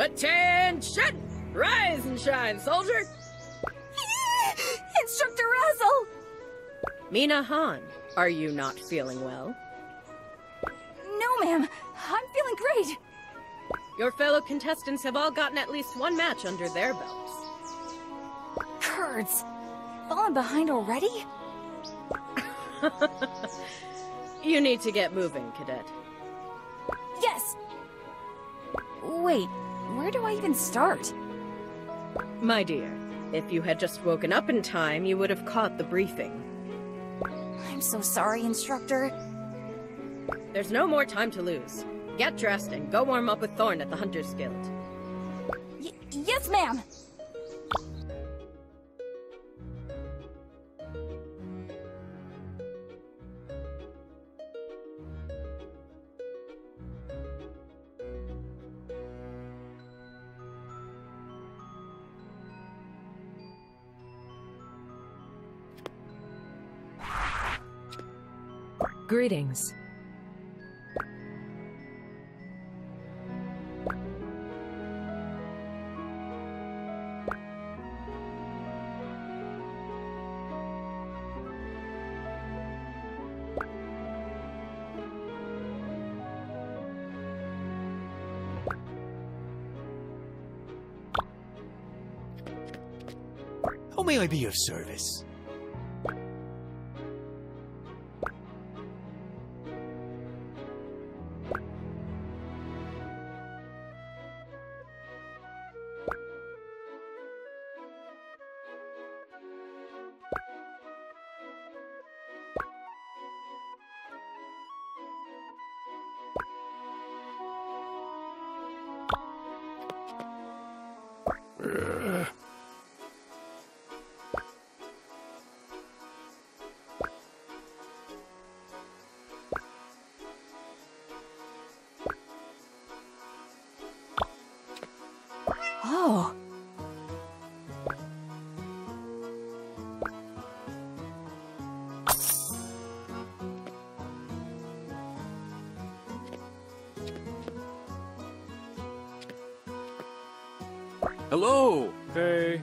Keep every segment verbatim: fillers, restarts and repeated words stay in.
Attention! Rise and shine, soldier! Instructor Razzle! Mina Han, are you not feeling well? No, ma'am. I'm feeling great. Your fellow contestants have all gotten at least one match under their belts. Kurds. Falling behind already? You need to get moving, cadet. Yes! Wait, where do I even start? My dear, if you had just woken up in time, you would have caught the briefing. I'm so sorry, Instructor. There's no more time to lose. Get dressed and go warm up with Thorn at the Hunter's Guild. Y yes, ma'am! Greetings. How may I be of service? Oh. Hello! Hey.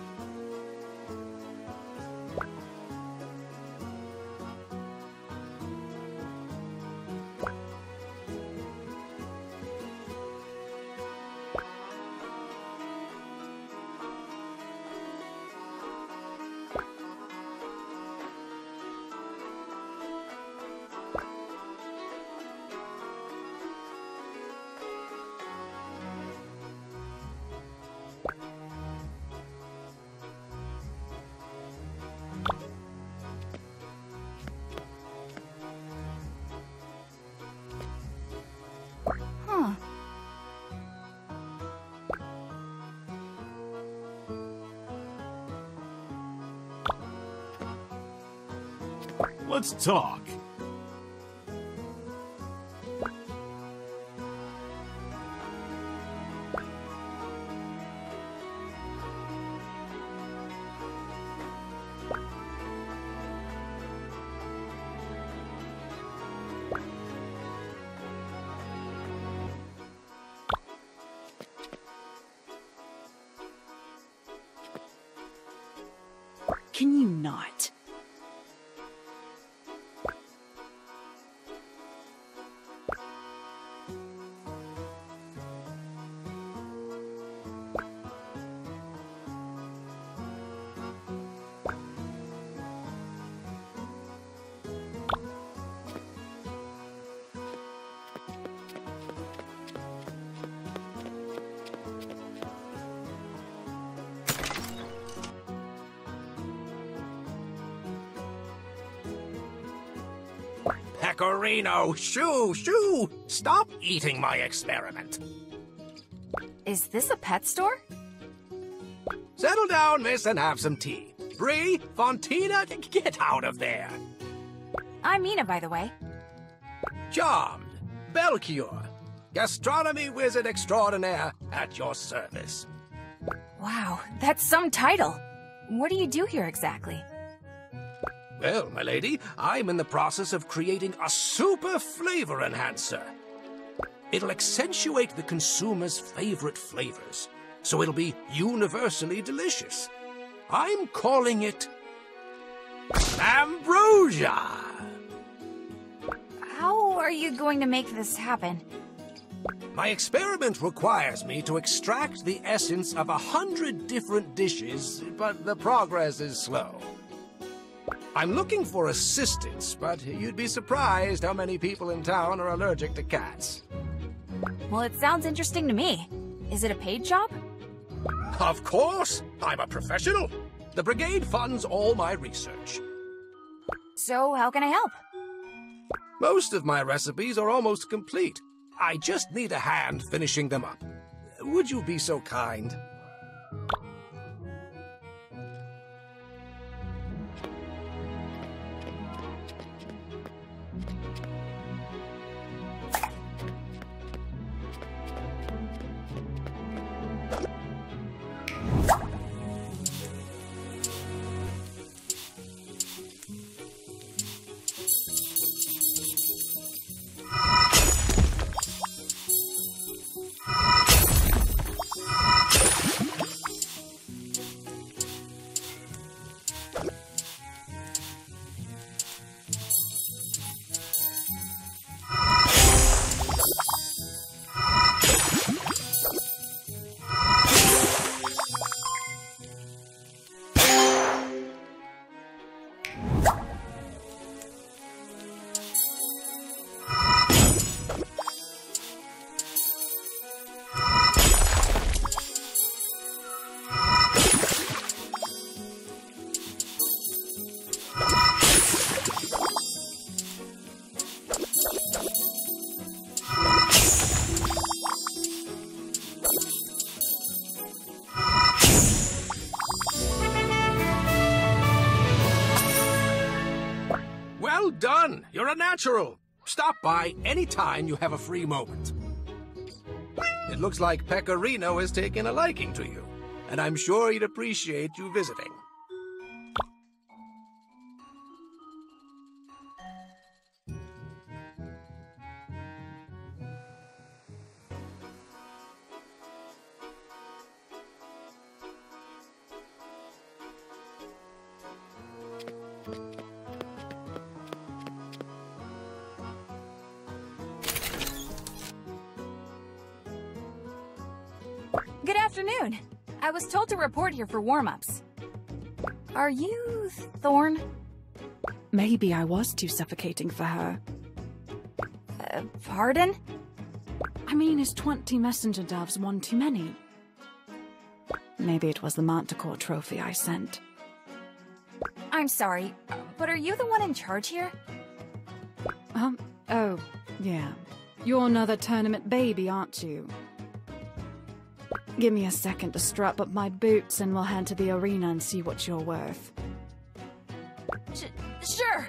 Huh. Let's talk. Can you not? Pecorino, shoo, shoo! Stop eating my experiment. Is this a pet store? Settle down, miss, and have some tea. Bree, Fontina, g- get out of there. I'm Mina, by the way. Charmed, Belchior, gastronomy wizard extraordinaire at your service. Wow, that's some title. What do you do here exactly? Well, my lady, I'm in the process of creating a super flavor enhancer. It'll accentuate the consumer's favorite flavors, so it'll be universally delicious. I'm calling it Ambrosia! How are you going to make this happen? My experiment requires me to extract the essence of a hundred different dishes, but the progress is slow. I'm looking for assistance, but you'd be surprised how many people in town are allergic to cats. Well, it sounds interesting to me. Is it a paid job? Of course! I'm a professional! The Brigade funds all my research. So, how can I help? Most of my recipes are almost complete. I just need a hand finishing them up. Would you be so kind? Well done! You're a natural! Stop by anytime you have a free moment. It looks like Pecorino has taken a liking to you, and I'm sure he'd appreciate you visiting. Good afternoon. I was told to report here for warm-ups. Are you Thorn? Maybe I was too suffocating for her. Uh, pardon? I mean, is twenty messenger doves one too many? Maybe it was the Manticore trophy I sent. I'm sorry, but are you the one in charge here? Um, oh, yeah. You're another tournament baby, aren't you? Give me a second to strap up my boots and we'll head to the arena and see what you're worth. Sh sure!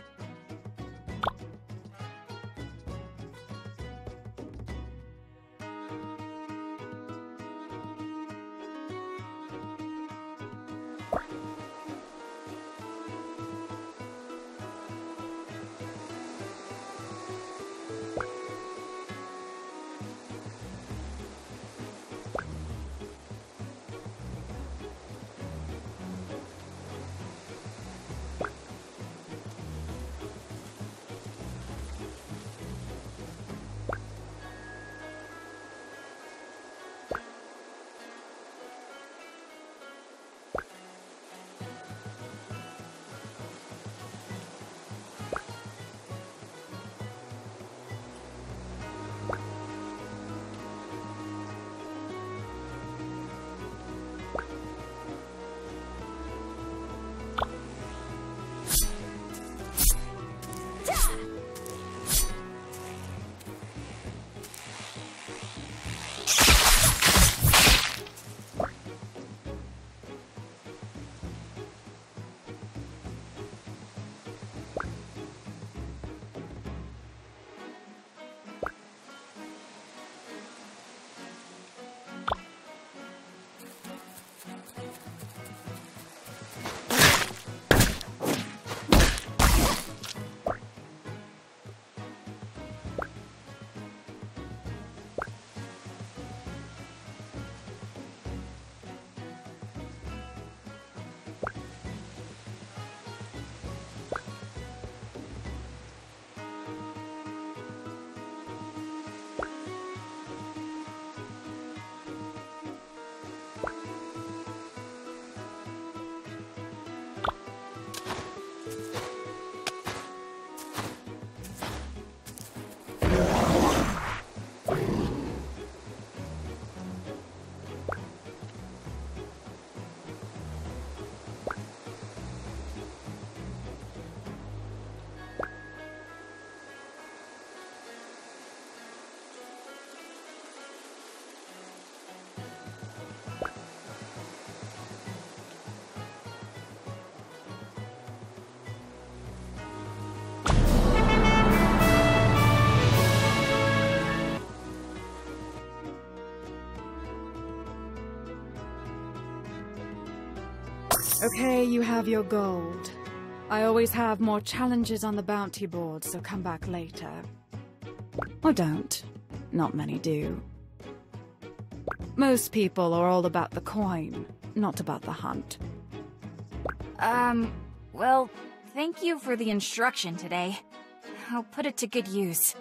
Okay, you have your gold. I always have more challenges on the bounty board, so come back later. Or don't. Not many do. Most people are all about the coin, not about the hunt. Um, well, thank you for the instruction today. I'll put it to good use.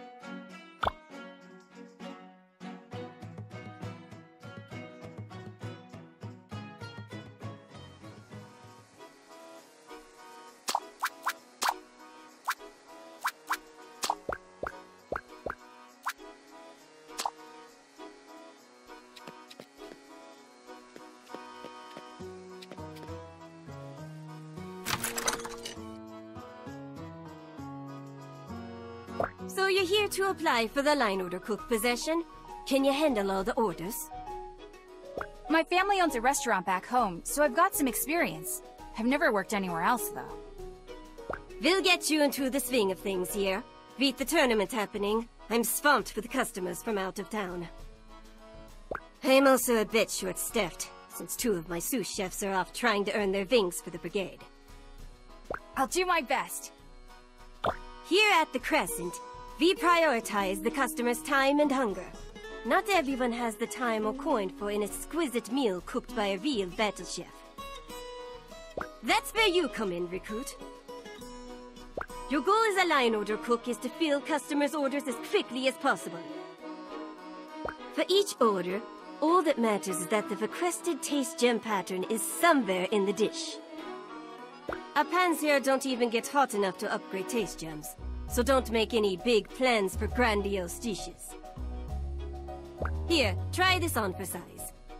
So you're here to apply for the line order cook position? Can you handle all the orders? My family owns a restaurant back home, so I've got some experience. I've never worked anywhere else, though. We'll get you into the swing of things here. Beat the tournament happening. I'm swamped with customers from out of town. I'm also a bit short-staffed, since two of my sous chefs are off trying to earn their wings for the brigade. I'll do my best. Here at the Crescent, we prioritize the customer's time and hunger. Not everyone has the time or coin for an exquisite meal cooked by a real battle chef. That's where you come in, recruit. Your goal as a line order cook is to fill customers' orders as quickly as possible. For each order, all that matters is that the requested taste gem pattern is somewhere in the dish. Our pans here don't even get hot enough to upgrade taste gems, so don't make any big plans for grandiose dishes. Here, try this on for size.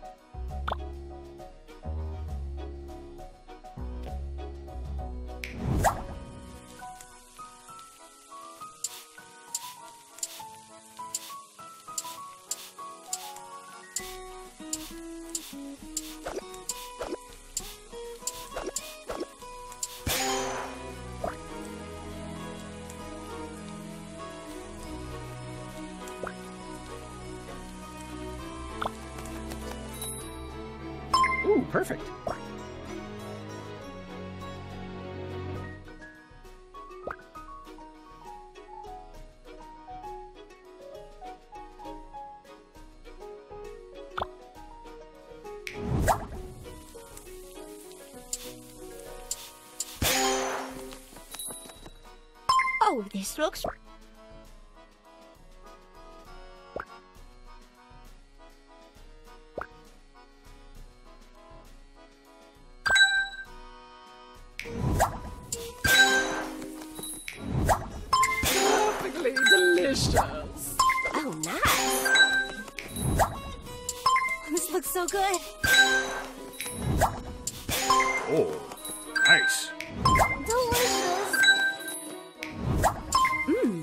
Ooh, perfect. Oh, this looks... Perfectly delicious. Oh, nice. This looks so good. Oh, nice. Delicious. Mmm.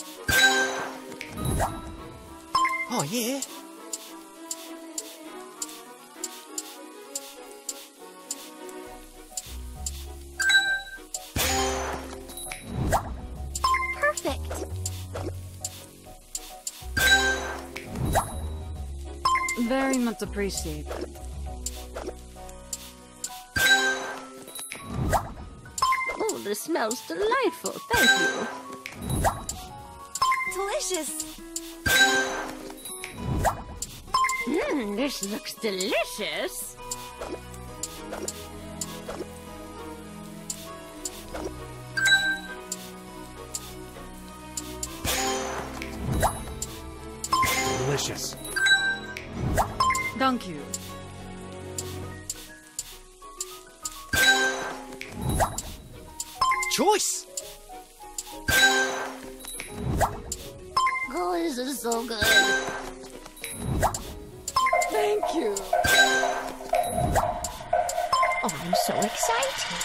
Oh, yeah? Perfect. Very much appreciated. Oh, this smells delightful. Thank you. Delicious! Mmm, this looks delicious. Delicious. Thank you. Choice! Oh, this is so good. Thank you. Oh, I'm so excited.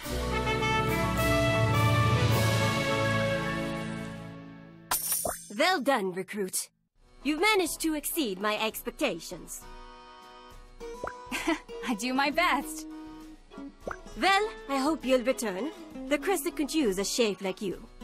Well done, recruit. You've managed to exceed my expectations. I do my best. Well, I hope you'll return. The Crescent could use a chef like you.